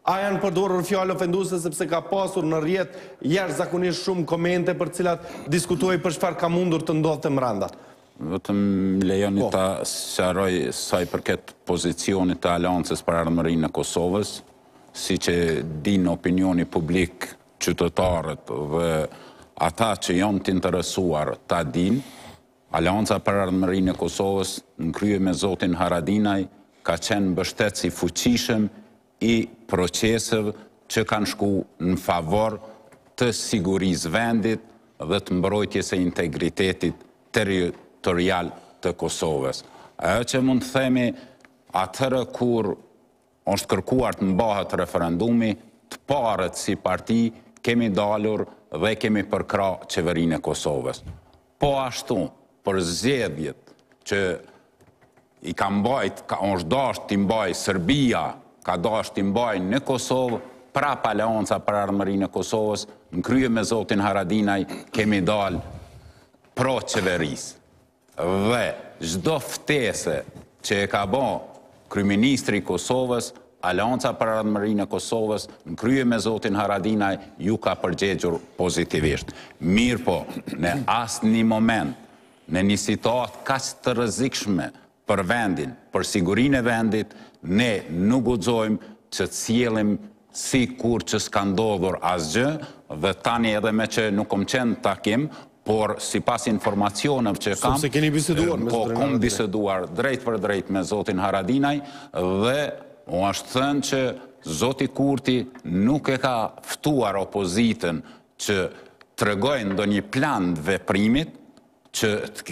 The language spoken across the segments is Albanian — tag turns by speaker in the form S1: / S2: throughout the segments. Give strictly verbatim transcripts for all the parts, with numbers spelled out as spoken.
S1: A janë përdorur fjalë ofenduese sepse ka pasur në rrjet jashtëzakonisht shumë komente për cilat diskutuoj për çfarë ka mundur të ndodhte mbranda.
S2: Vetëm lejoni ta sqaroj sa i përket pozicionit të Aleancës për Ardhmërinë e Kosovës, siç e din opinioni publik, qytetarët dhe ata që janë të interesuar ta din, Aleanca për Ardhmërinë e Kosovës në krye me zotin Haradinaj ka qenë mbështetës i fuqishëm i proceseve që kanë shku në favor të sigurisë vendit dhe të mbrojtjes e integritetit territorial të Kosovës. Ajo që mund të themi, atëherë kur është kërkuar të mbahet referendumi, të parët si parti kemi dalur dhe kemi përkra qeverinë e Kosovës. Po ashtu, për zgjedhjet që i ka mbajt, ka është dasht të mbaj Serbia, ka dasht të mbaj në Kosovë, prap Aleanca për Ardhmërinë e Kosovës, në krye me zotin Haradinaj, kemi dal pro qeverisë. Dhe çdo ftese që e ka bë kryeministri i Kosovës, Aleanca për Ardhmërinë e Kosovës, në krye me zotin Haradinaj, ju ka përgjegjur pozitivisht. Mirë po, në asnjë moment, në një situatë kaq të rrezikshme për vendin, për sigurinë e vendit, ne nuk guxojmë që të sjellim si kur që s'ka ndodhur asgjë, dhe tani edhe me që nuk kom qenë takim, por si pas informacionëve që kam,
S1: se keni biseduar,
S2: po kom biseduar drejt për drejt me zotin Haradinaj, dhe u është thënë që zoti Kurti nuk e ka ftuar opozitën që tregojnë ndonjë plan të veprimit, që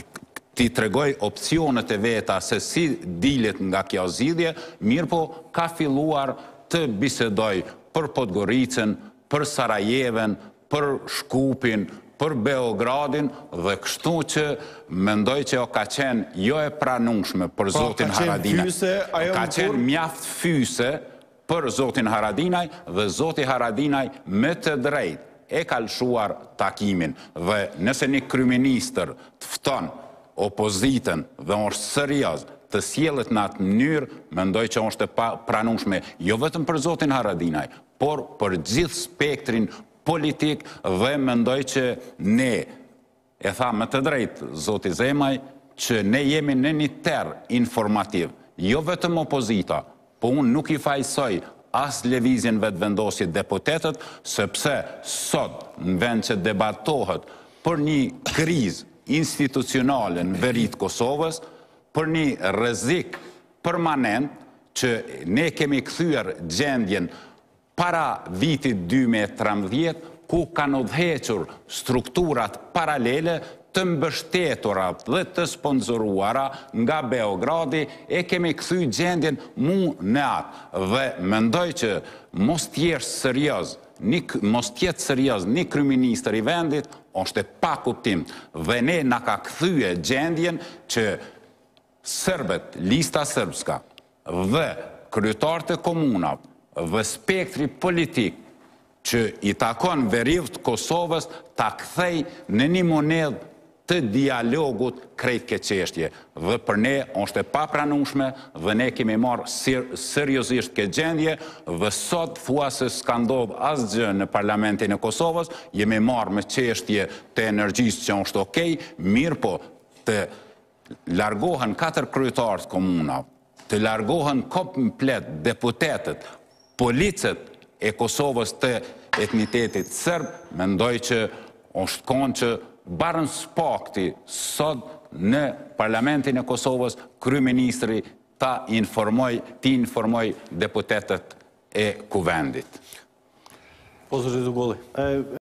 S2: ti tregoj opcionet e veta se si dilet nga kjo zgjidhje, mirë po ka filluar të bisedoj për Podgoricën, për Sarajeven, për Shkupin, për Beogradin, dhe kështu që mendoj që o ka qenë jo e pranueshme për zotin Haradinaj. Ka qenë mjaft fyse për zotin Haradinaj, dhe zoti Haradinaj me të drejtë e ka lëshuar takimin. Dhe nëse një kryeministër të fton opozitën dhe është serioz të sjellet në atë mënyrë, mendoj që është e pranueshme jo vetëm për zotin Haradinaj, por për gjithë spektrin politik, dhe mendoj që ne, e tha me të drejtë zoti Zemaj, që ne jemi në një terr informativ, jo vetëm opozita, po unë nuk i fajsoj as lëvizjen vetëvendosit deputetët, sepse sot në vend që debatohet për një krizë institucionale në veri të Kosovës, për një rrezik permanent që ne kemi kthyer gjendjen para vitit dy mijë e trembëdhjetë, ku kanë udhëhequr strukturat paralele të mbështetura dhe të sponsoruara nga Beogradi, e kemi kthy gjendjen mu në atë. Dhe mendoj që mos tjesh serioz, mos tjetë serioz një kryeministër i vendit, është e pa kuptim. Dhe ne na ka kthye gjendjen që serbet, lista serbska, dhe kryetarët e komunave, dhe spektri politik që i takon veriut Kosovës, ta kthej në një monedhë të dialogut krejt ke çështje. Dhe për ne është e papranueshme, dhe ne kemi marrë seriozisht ke gjendje, dhe sot thua se s'ka ndodhur asgjë në parlamentin e Kosovës, jemi marrë me çështje të energjisë që është okej, mirë po të largohen katër kryetarë të komunave, të largohen komplet deputetët, policët e Kosovës të etnitetit serb, mendoj që është konë që barën spakti sot në parlamentin e Kosovës, kryeministri ta informoj, ti informoj deputetët e kuvendit.
S1: Po zëri Dugolli.